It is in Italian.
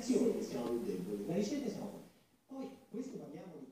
reazioni che siamo più deboli, la ricerca siamo. Poi questo parliamo di